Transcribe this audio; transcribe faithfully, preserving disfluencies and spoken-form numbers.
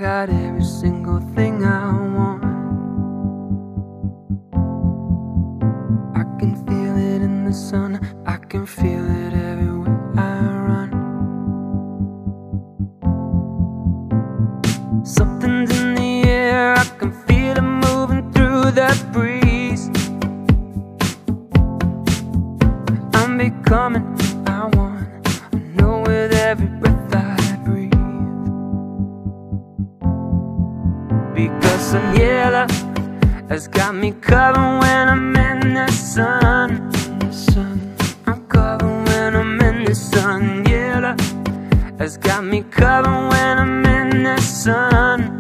got every single thing I want. I can feel it in the sun, I can feel it everywhere I run. Something's in the air, I can feel it moving through that breeze. I'm becoming who I want, I know with every breath I breathe. Because Suniela has got me covered when I'm in the sun. I'm covered when I'm in the sun. Suniela has got me covered when I'm in the sun.